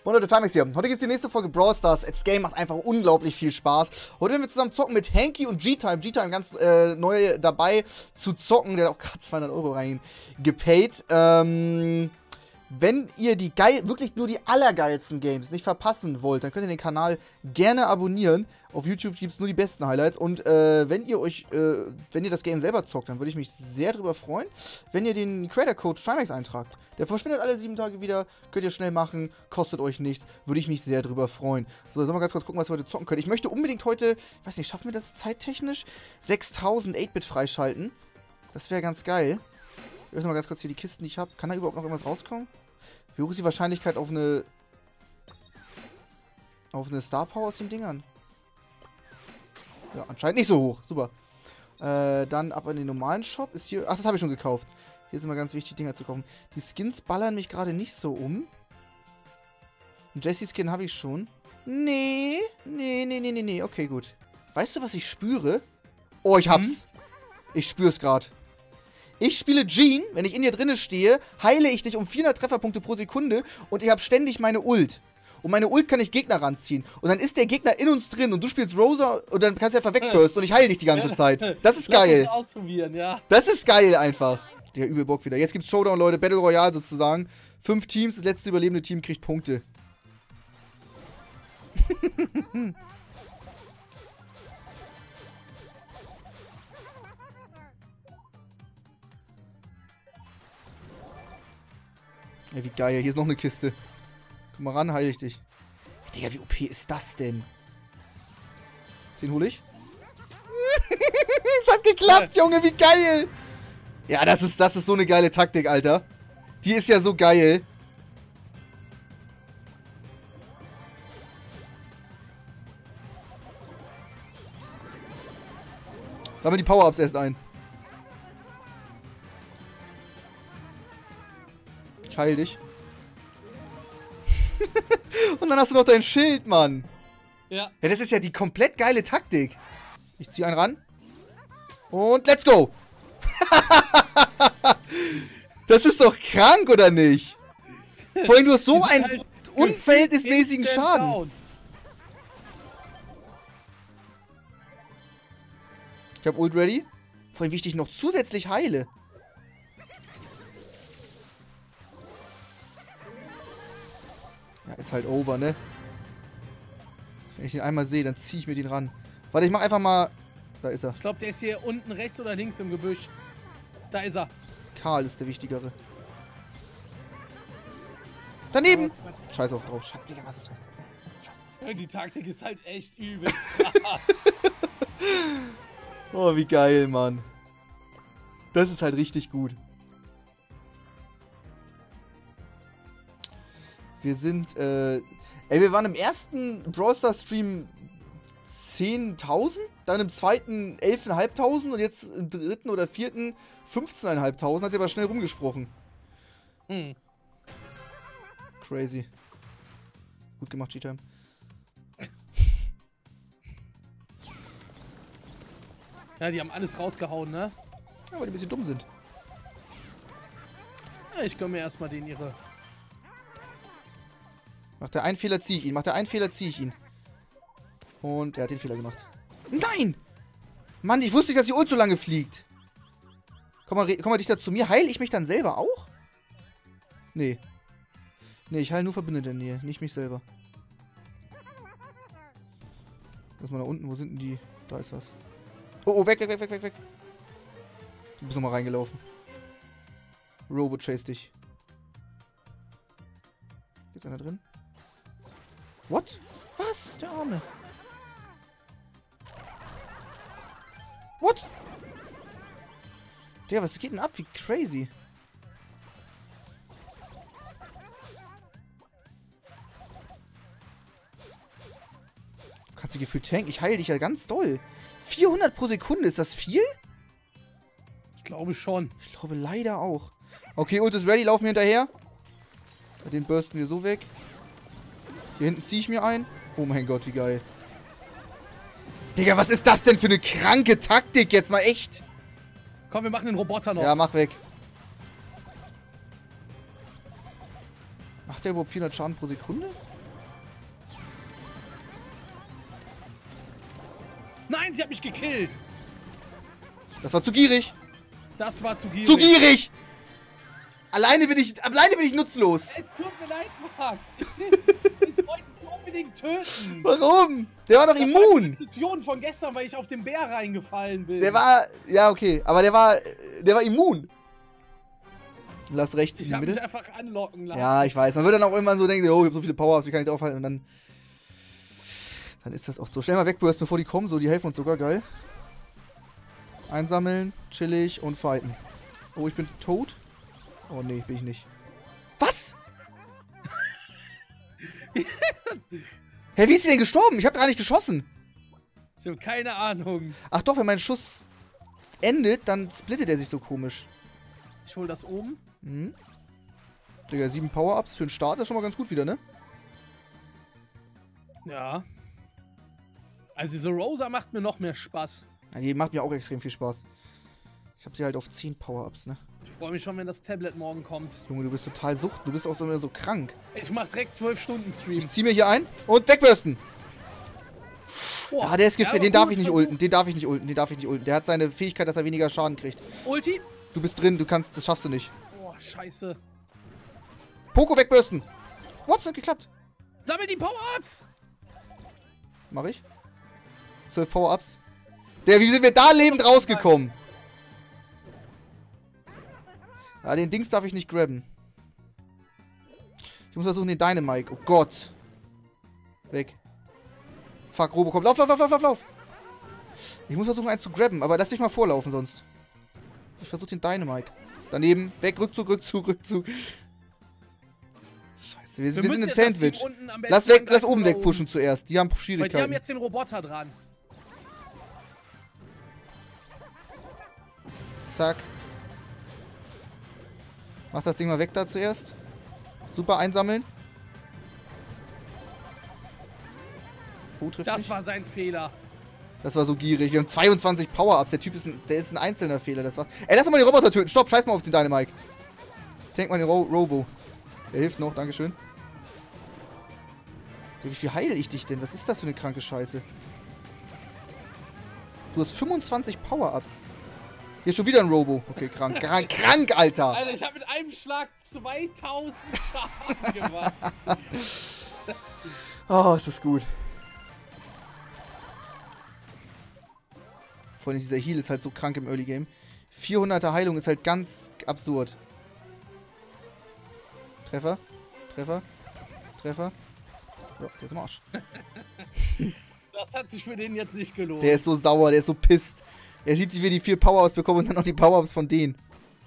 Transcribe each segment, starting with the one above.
Und Leute, Timex hier. Heute gibt es die nächste Folge Brawl Stars. Das Game macht einfach unglaublich viel Spaß. Heute werden wir zusammen zocken mit Hanky und G-Time. G-Time ganz neu dabei zu zocken. Der hat auch gerade 200 € reingepayt. Wenn ihr die wirklich nur die allergeilsten Games nicht verpassen wollt, dann könnt ihr den Kanal gerne abonnieren. Auf YouTube gibt es nur die besten Highlights. Und wenn ihr das Game selber zockt, dann würde ich mich sehr darüber freuen, wenn ihr den Creator-Code Timex eintragt. Der verschwindet alle 7 Tage wieder, könnt ihr schnell machen, kostet euch nichts, würde ich mich sehr darüber freuen. So, sollen wir ganz kurz gucken, was wir heute zocken können. Ich möchte unbedingt heute, ich weiß nicht, schaffen wir das zeittechnisch? 6000 8-Bit freischalten. Das wäre ganz geil. Ich öffne mal ganz kurz hier die Kisten, die ich habe. Kann da überhaupt noch irgendwas rauskommen? Wie hoch ist die Wahrscheinlichkeit auf eine Star Power aus den Dingern? Ja, anscheinend nicht so hoch. Super. Dann ab in den normalen Shop. Ist hier. Ach, das habe ich schon gekauft. Hier ist immer ganz wichtig, Dinger zu kaufen. Die Skins ballern mich gerade nicht so um. Einen Jessie-Skin habe ich schon. Nee. Okay, gut. Weißt du, was ich spüre? Oh, ich hab's. Ich spür's gerade. Ich spiele Jean, wenn ich in dir drinne stehe, heile ich dich um 400 Trefferpunkte pro Sekunde und ich habe ständig meine Ult. Und meine Ult kann ich Gegner ranziehen. Und dann ist der Gegner in uns drin und du spielst Rosa und dann kannst du einfach wegbursten und ich heile dich die ganze Zeit. Das ist geil. Lass uns ausprobieren, ja. Das ist geil einfach. Der übel Bock wieder. Jetzt gibt's Showdown, Leute. Battle Royale sozusagen. 5 Teams, das letzte überlebende Team kriegt Punkte. Ja, wie geil. Hier ist noch eine Kiste. Komm mal ran, heile ich dich. Digga, wie OP ist das denn? Den hole ich. Es hat geklappt, Junge, wie geil. Ja, das ist so eine geile Taktik, Alter. Die ist ja so geil. Sammel die Power-Ups erst ein. Ich heil dich. Und dann hast du noch dein Schild, Mann. Ja. Ja, das ist ja die komplett geile Taktik. Ich zieh einen ran. Und let's go. Das ist doch krank, oder nicht? Vor allem, du hast so einen halt unverhältnismäßigen Schaden. Down. Ich hab Ult ready. Vor allem, wie ich dich noch zusätzlich heile. Ja, ist halt over, ne? Wenn ich den einmal sehe, dann ziehe ich mir den ran. Warte, ich mach einfach mal... Da ist er. Ich glaube, der ist hier unten rechts oder links im Gebüsch. Da ist er. Karl ist der Wichtigere. Daneben! Scheiß auf drauf. Scheiße, Digga, was ist Scheiß drauf? Die Taktik ist halt echt übel krass. Oh, wie geil, Mann. Das ist halt richtig gut. Wir sind, wir waren im ersten Brawl Stars Stream 10.000, dann im zweiten 11.500 und jetzt im dritten oder vierten 15.500. Hat sie aber schnell rumgesprochen. Crazy. Gut gemacht, G-Time. Ja, die haben alles rausgehauen, ne? Ja, weil die ein bisschen dumm sind. Ja, ich gönn mir erstmal den ihre. Macht der einen Fehler, ziehe ich ihn. Macht der einen Fehler, ziehe ich ihn. Und er hat den Fehler gemacht. Nein! Mann, ich wusste nicht, dass die Ult so lange fliegt. Komm mal Dichter zu mir. Heil ich mich dann selber auch? Nee. Nee, ich heile nur Verbündete in der Nähe, nicht mich selber. Lass mal da unten. Wo sind denn die? Da ist was. Oh, weg. Du bist nochmal reingelaufen. Robo chase dich. Ist einer drin? What? Was? Der Arme. What? Digga, was geht denn ab? Wie crazy. Du kannst dich gefühlt tanken. Ich heile dich ja ganz doll. 400 pro Sekunde, ist das viel? Ich glaube schon. Ich glaube leider auch. Okay, Ult ist ready, laufen wir hinterher. Den bursten wir so weg. Hier hinten ziehe ich mir ein. Oh mein Gott, wie geil. Digga, was ist das denn für eine kranke Taktik jetzt mal echt? Komm, wir machen den Roboter noch. Ja, mach weg. Macht der überhaupt 400 Schaden pro Sekunde? Nein, sie hat mich gekillt. Das war zu gierig. Das war zu gierig. Zu gierig! Alleine bin ich nutzlos. Es tut mir leid, Marc. Ich wollte ihn unbedingt töten. Warum? Der war doch Das war immun. die Diskussion von gestern, weil ich auf den Bär reingefallen bin. Der war, ja okay, aber der war immun. Lass rechts in Ich die habe mich Mitte. einfach anlocken lassen. Ja, ich weiß. Man wird dann auch irgendwann so denken, oh, ich hab so viele Power-Ups, wie kann ich aufhalten? Und dann ist das auch so. Schnell mal wegbursten, bevor die kommen. So, die helfen uns sogar. Geil. Einsammeln, chillig und fighten. Oh, ich bin tot. Oh, nee, bin ich nicht. Was? Hä, wie ist sie denn gestorben? Ich hab gar nicht geschossen. Ich habe keine Ahnung. Ach doch, wenn mein Schuss endet, dann splittet er sich so komisch. Ich hol das oben. Mhm. Digga, 7 Power-Ups für den Start ist schon mal ganz gut wieder, ne? Ja. Also diese Rosa macht mir noch mehr Spaß. Ja, die macht mir auch extrem viel Spaß. Ich hab sie halt auf 10 Power-Ups, ne? Ich freue mich schon, wenn das Tablet morgen kommt. Junge, du bist total Du bist auch so krank. Ich mach direkt 12 Stunden Stream. Ich zieh mir hier ein und wegbürsten. Boah. Ah, der ist gefährlich. Ja, Den darf gut ich nicht versucht. ulten. Den darf ich nicht ulten. Den darf ich nicht ulten. Der hat seine Fähigkeit, dass er weniger Schaden kriegt. Ulti? Du bist drin. Das schaffst du nicht. Boah, scheiße. Poco wegbürsten. What? Das hat geklappt. Sammel die Power-Ups! Mach ich. 12 Power-Ups. Wie sind wir da lebend rausgekommen? Ja, den Dings darf ich nicht grabben. Ich muss versuchen, den Dynamike. Oh Gott. Weg. Fuck, Robocop. Lauf, lauf, lauf, lauf, lauf, lauf. Ich muss versuchen, einen zu grabben, aber lass mich mal vorlaufen sonst. Ich versuche den Dynamike. Daneben. Weg, Rückzug, Rückzug, Rückzug. Scheiße, wir sind im Sandwich. Lass oben wegpushen zuerst. Die haben Weil Schwierigkeiten. die haben jetzt den Roboter dran. Zack. Mach das Ding mal weg da zuerst. Super, einsammeln. Oh, trifft Das mich. war sein Fehler. Das war so gierig. Wir haben 22 Power-Ups. Der Typ ist ein einzelner Fehler. Das war. Ey, lass doch mal die Roboter töten. Stopp, scheiß mal auf den Dynamike. Tank mal den Robo. Der hilft noch, dankeschön. Wie viel heile ich dich denn? Was ist das für eine kranke Scheiße? Du hast 25 Power-Ups. Hier ist schon wieder ein Robo. Okay, krank. Krank, Alter. Alter, ich habe mit einem Schlag 2000 Schaden gemacht. Oh, ist das gut. Vor allem dieser Heal ist halt so krank im Early Game. 400er Heilung ist halt ganz absurd. Treffer. Treffer. Treffer. So, der ist im Arsch. Das hat sich für den jetzt nicht gelohnt. Der ist so sauer, der ist so pisst. Er sieht, wie wir die 4 Power-Ups bekommen und dann noch die Power-Ups von denen.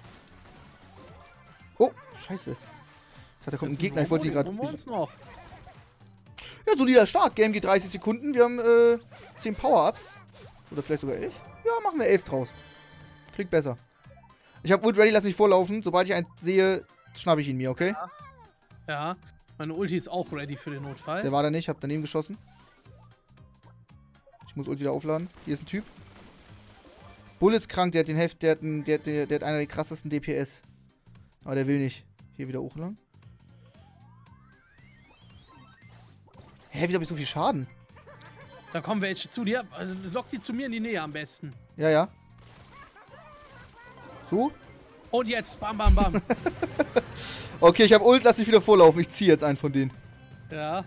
Oh, scheiße. Ich dachte, da kommt ein Gegner. Ich wollte die gerade... noch. Ja, solider Start. Game geht 30 Sekunden. Wir haben 10 Power-Ups. Oder vielleicht sogar 11. Ja, machen wir 11 draus. Klingt besser. Ich habe Ult ready, lass mich vorlaufen. Sobald ich einen sehe, schnappe ich ihn mir, okay? Ja, meine Ulti ist auch ready für den Notfall. Der war da nicht, ich hab daneben geschossen. Ich muss Ult wieder aufladen. Hier ist ein Typ. Bull ist krank, der hat den Heft, der hat einer der krassesten DPS. Aber der will nicht. Hier wieder hoch lang. Hä, wieso hab ich so viel Schaden? Da kommen welche zu dir. Also, lock die zu mir in die Nähe am besten. Ja, ja. So? Und jetzt, bam, bam, bam. Okay, ich hab Ult, lass mich wieder vorlaufen. Ich ziehe jetzt einen von denen. Ja.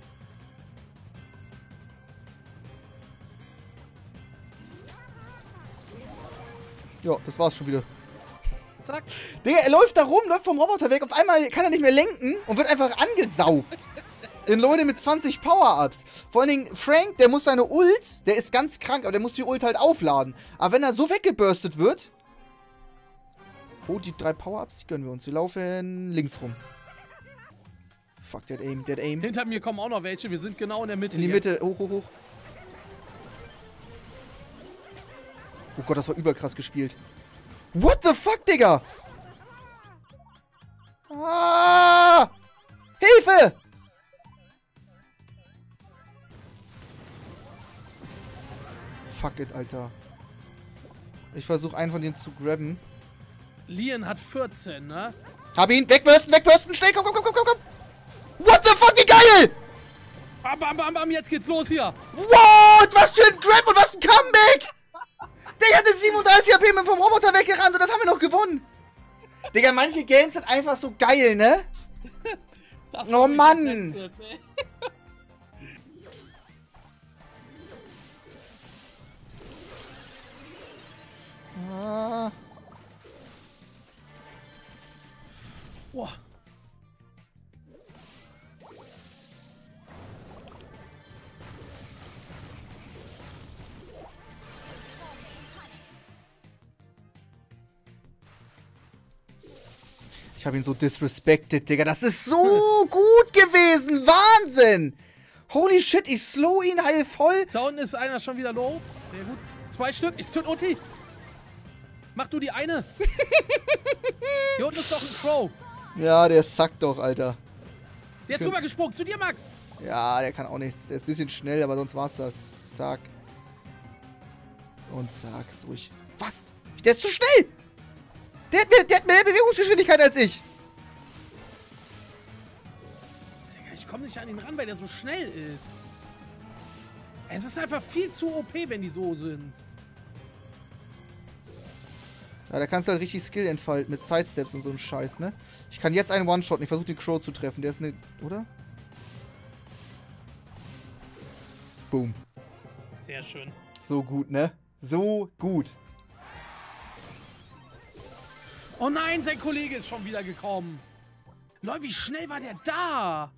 Ja, das war's schon wieder. Zack. Digga, er läuft da rum, läuft vom Roboter weg. Auf einmal kann er nicht mehr lenken und wird einfach angesaugt. In Leute mit 20 Power-Ups. Vor allen Dingen, Frank, der muss seine Ult, der ist ganz krank, aber der muss die Ult halt aufladen. Aber wenn er so weggeburstet wird... Oh, die 3 Power-Ups, die gönnen wir uns. Wir laufen links rum. Fuck, der hat Aim, der hat Aim. Hinter mir kommen auch noch welche. Wir sind genau in der Mitte. In die jetzt. Mitte, hoch, hoch, hoch. Oh Gott, das war überkrass gespielt. What the fuck, Digga? Ah! Hilfe! Fuck it, Alter. Ich versuche einen von denen zu grabben. Lian hat 14, ne? Hab ihn! Wegbürsten, wegbürsten! Schnell, komm, komm, komm, komm, komm! What the fuck, wie geil! Bam, bam, bam, bam, jetzt geht's los hier. What? Was für ein Grab und was ein Comeback! Digga, hat 37 HP mit vom Roboter weggerannt und das haben wir noch gewonnen. Digga, manche Games sind einfach so geil, ne? Oh Mann! Ah. Boah. Ich habe ihn so disrespected, Digga. Das ist so gut gewesen. Wahnsinn. Holy shit, ich slow ihn heil voll. Da unten ist einer schon wieder low. Sehr gut. 2 Stück. Ich zünd Ulti. Mach du die eine. Hier unten ist doch ein Crow. Ja, der sackt doch, Alter. Der ist rübergesprungen. Zu dir, Max. Ja, der kann auch nichts. Der ist ein bisschen schnell, aber sonst war's das. Zack. Und zack, ist durch. Was? Der ist zu schnell. Der hat mehr Bewegungsgeschwindigkeit als ich. Ich komme nicht an ihn ran, weil der so schnell ist. Es ist einfach viel zu OP, wenn die so sind. Ja, da kannst du halt richtig Skill entfalten mit Sidesteps und so einem Scheiß, ne? Ich kann jetzt einen One-Shot und ich versuche den Crow zu treffen. Der ist eine... Oder? Boom. Sehr schön. So gut, ne? So gut. Oh nein, sein Kollege ist schon wieder gekommen. Leute, wie schnell war der da?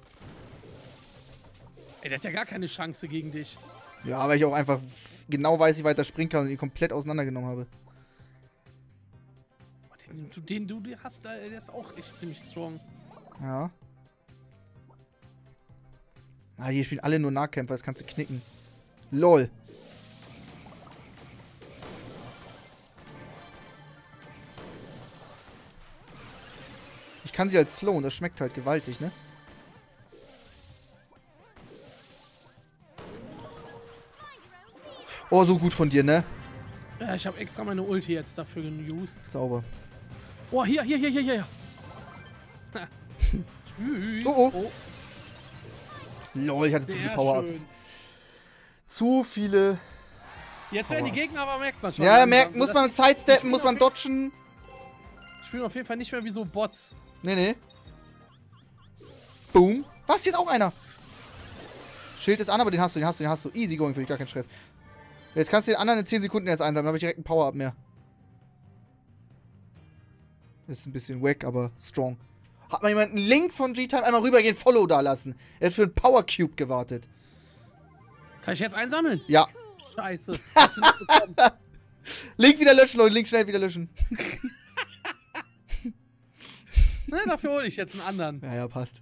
Ey, der hat ja gar keine Chance gegen dich. Ja, weil ich auch einfach genau weiß, wie weit er springen kann und ihn komplett auseinandergenommen habe. Den du hast, der ist auch echt ziemlich strong. Ja. Ah, hier spielen alle nur Nahkämpfer, das kannst du knicken. LOL. Ich kann sie halt slowen, das schmeckt halt gewaltig, ne? Oh, so gut von dir, ne? Ja, ich habe extra meine Ulti jetzt dafür genused. Sauber. Oh, hier. Tschüss. Oh, oh. Lol, ich hatte zu viele Power-Ups. Zu viele. Jetzt werden die Gegner, aber merkt man schon. Ja, muss man sidesteppen, muss man dodgen. Ich spiele auf jeden Fall nicht mehr wie so Bots. Nee. Boom. Was? Hier ist auch einer. Schild ist an, aber den hast du. Easy going für dich, gar kein Stress. Jetzt kannst du den anderen in 10 Sekunden erst einsammeln, dann habe ich direkt ein Power-Up mehr. Ist ein bisschen wack, aber strong. Hat mal jemand einen Link von G-Time einmal rübergehen, Follow da lassen. Er hat für einen Power Cube gewartet. Kann ich jetzt einsammeln? Ja. Scheiße. Hast du nicht bekommen. Link wieder löschen, Leute. Link schnell wieder löschen. Ne, dafür hole ich jetzt einen anderen. Ja, passt.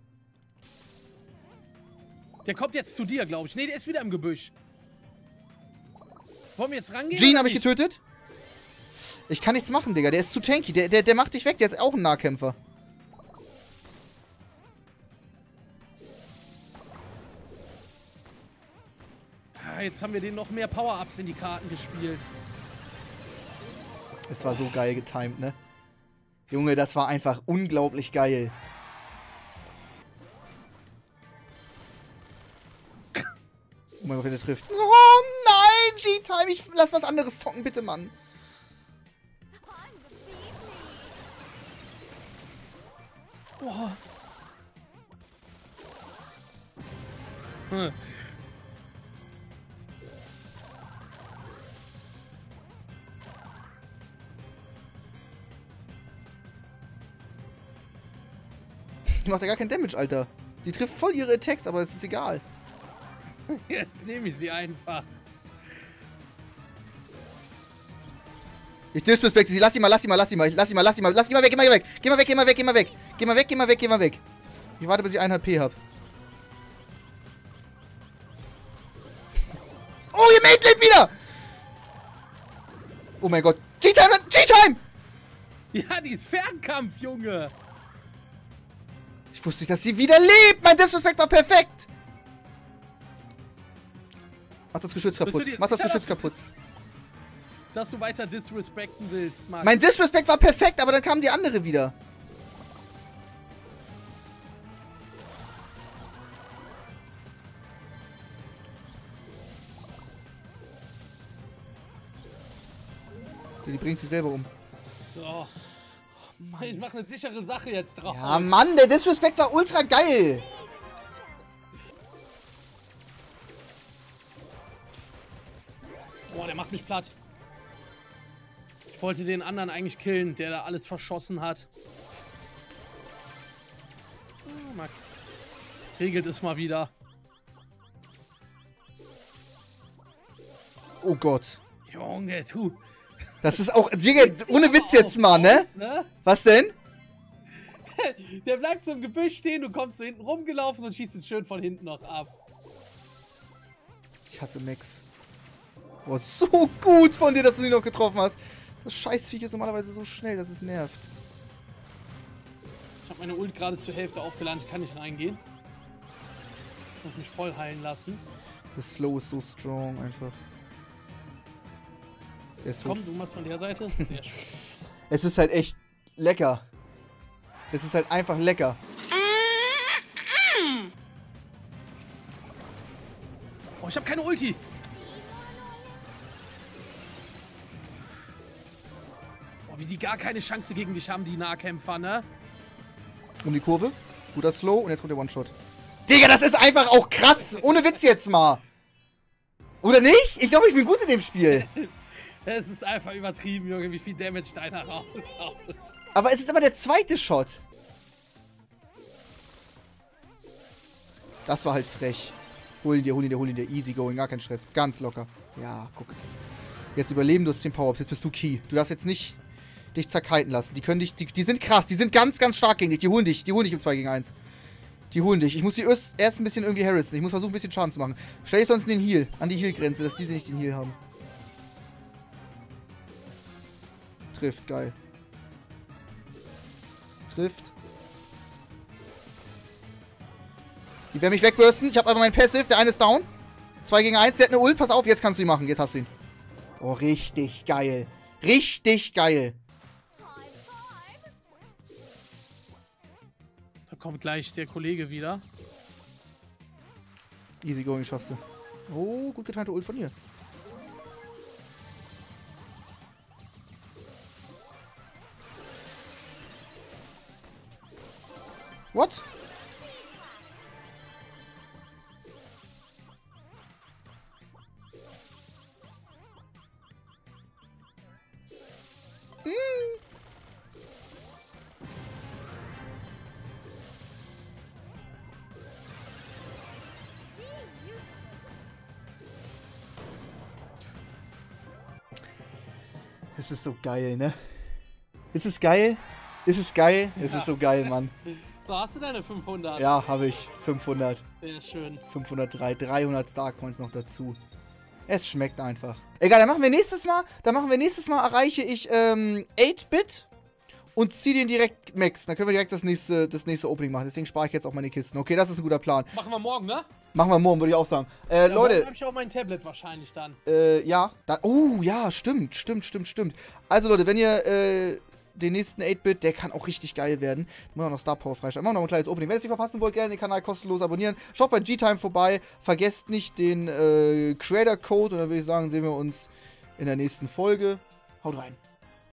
Der kommt jetzt zu dir, glaube ich. Ne, der ist wieder im Gebüsch. Wollen wir jetzt rangehen? Jean habe ich getötet. Ich kann nichts machen, Digga. Der ist zu tanky. Der macht dich weg. Der ist auch ein Nahkämpfer. Ja, jetzt haben wir den noch mehr Power-Ups in die Karten gespielt. Es war so geil getimed, ne? Junge, das war einfach unglaublich geil. Oh mein Gott, wenn der trifft. Oh nein, G-Time. Ich lass was anderes zocken, bitte, Mann. Boah. Die macht ja gar keinen Damage, Alter. Die trifft voll ihre Attacks, aber es ist egal. Jetzt nehme ich sie einfach. Ich disrespekte sie. Lass ihn mal weg. Geh mal weg. Ich warte, bis ich 1 HP hab. Oh, ihr Mate lebt wieder! Oh mein Gott. G-Time! Ja, die ist Fernkampf, Junge. Ich wusste nicht, dass sie wieder lebt. Mein Disrespect war perfekt. Mach das Geschütz kaputt. Dass du weiter disrespekten willst, Max. Mein Disrespect war perfekt, aber dann kam die andere wieder. Die bringt sich selber um. So. Ich mache eine sichere Sache jetzt drauf. Ja, Mann, der Disrespect war ultra geil. Boah, der macht mich platt. Ich wollte den anderen eigentlich killen, der da alles verschossen hat. Oh, Max. Regelt es mal wieder. Oh Gott. Junge, du. Das ist auch... Ohne Witz jetzt mal, ne? Was denn? Der bleibt so im Gebüsch stehen, du kommst so hinten rumgelaufen und schießt ihn schön von hinten noch ab. Ich hasse Max. Boah, so gut von dir, dass du ihn noch getroffen hast. Das Scheißviech ist normalerweise so schnell, dass es nervt. Ich habe meine Ult gerade zur Hälfte aufgeladen, ich kann nicht reingehen. Ich muss mich voll heilen lassen. Das Slow ist so strong einfach. Der ist tot. Komm, du machst von der Seite. Sehr schön. Es ist halt echt lecker. Es ist halt einfach lecker. Oh, ich habe keine Ulti. Oh, wie die gar keine Chance gegen dich haben, die Nahkämpfer, ne? Um die Kurve. Guter Slow und jetzt kommt der One-Shot. Digga, das ist einfach auch krass. Ohne Witz jetzt mal. Oder nicht? Ich glaube, ich bin gut in dem Spiel. Es ist einfach übertrieben, Junge, wie viel Damage deiner raushaut. Aber es ist aber der zweite Shot. Das war halt frech. Hol ihn dir. Easy going, gar kein Stress. Ganz locker. Ja, guck. Jetzt überleben, du hast 10 Power-Ups. Jetzt bist du Key. Du darfst jetzt nicht dich zerkiten lassen. Die können dich, die sind krass. Die sind ganz, ganz stark gegen dich. Die holen dich im 2 gegen 1. Die holen dich. Ich muss die erst ein bisschen irgendwie harassen. Ich muss versuchen, ein bisschen Schaden zu machen. Stell dich sonst in den Heal. An die Heal-Grenze, dass diese nicht den Heal haben. Trifft, geil. Trifft. Die werden mich wegbürsten. Ich habe aber meinen Passive. Der eine ist down. 2 gegen 1. Der hat eine Ult. Pass auf, jetzt kannst du ihn machen. Jetzt hast du ihn. Oh, richtig geil. Richtig geil. Da kommt gleich der Kollege wieder. Easy going, schaffst du. Oh, gut getimte Ult von ihr. What? Es ist so geil, ne? Ist es geil? Ist es geil? Ja. Es ist so geil, Mann. So, hast du deine 500? Ja, habe ich. 500. Sehr schön. 503. 300 Starcoins noch dazu. Es schmeckt einfach. Egal, dann machen wir nächstes Mal, erreiche ich 8-Bit und ziehe den direkt Max. Dann können wir direkt das nächste Opening machen. Deswegen spare ich jetzt auch meine Kisten. Okay, das ist ein guter Plan. Machen wir morgen, ne? Machen wir morgen, würde ich auch sagen. Ja, Leute. morgen habe ich auch mein Tablet wahrscheinlich dann. Ja. Oh, ja, stimmt. Also, Leute, wenn ihr den nächsten 8-Bit, der kann auch richtig geil werden. Muss auch noch Star Power freischalten. Machen wir noch ein kleines Opening. Wenn ihr es nicht verpassen wollt, gerne den Kanal kostenlos abonnieren. Schaut bei G-Time vorbei. Vergesst nicht den Creator-Code. Und dann würde ich sagen, sehen wir uns in der nächsten Folge. Haut rein.